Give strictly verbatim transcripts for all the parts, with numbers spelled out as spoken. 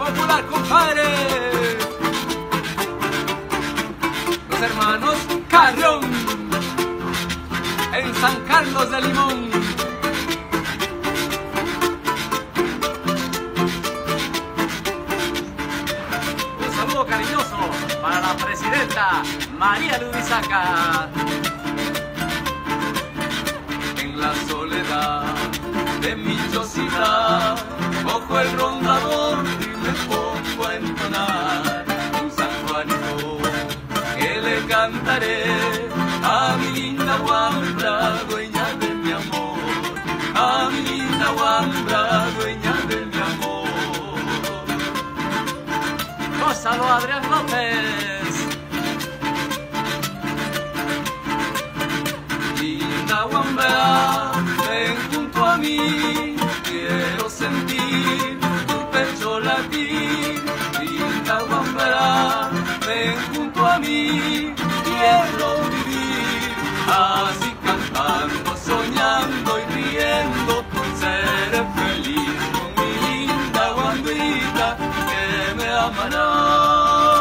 popular, compadre. Los hermanos Carrión en San Carlos de Limón. Un saludo cariñoso para la presidenta María Luisaca. En la soledad de mi chocita cojo el rondador y me pongo a entonar un San Juanito que le cantaré a mi linda guambra, dueña de mi amor, a mi linda guambra, dueña de mi amor. Gózalo, Adrián López. Linda guambra, ven junto a mí, quiero sentir tu pecho latir. Linda guambra, ven junto a mí, quiero vivir así cantando, soñando y riendo, seré feliz con mi linda guambrita que me amará.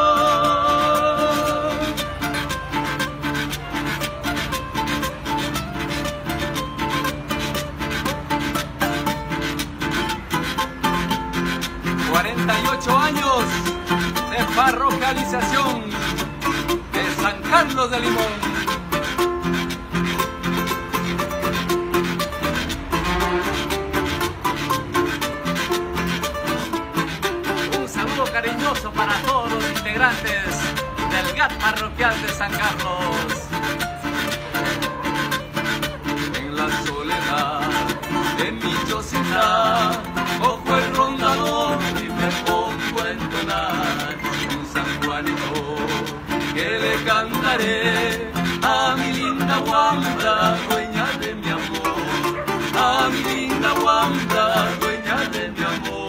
cuarenta y ocho años de parroquialización de San Carlos de Limón. Un saludo cariñoso para todos los integrantes del G A T parroquial de San Carlos. En la soledad de mi chocita cojo el rondador y me pongo a entonar un San Juanito que le cantaré a mi linda guambra, dueña de mi amor, a mi linda guambra, dueña de mi amor.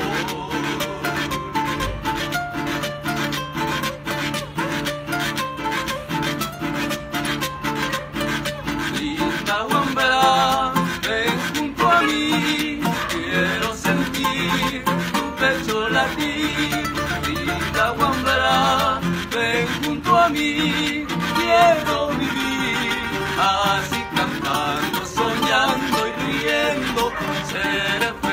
Linda guambra, ven junto a mí, quiero sentir tu pecho latir. Linda guambra, ven junto a mí, quiero vivir así cantando, soñando y riendo, seré